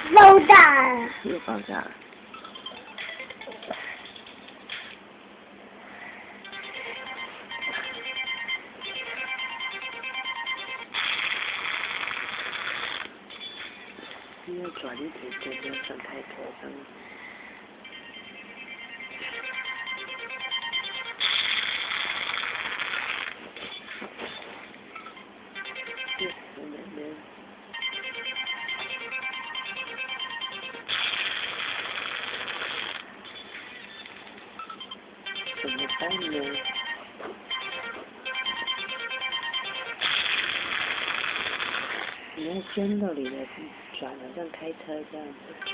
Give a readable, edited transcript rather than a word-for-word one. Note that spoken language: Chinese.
爆炸了！ 又爆炸了。要转一点点，不要转太多上。怎么办呢？你要尖到里的转了，像开车这样子。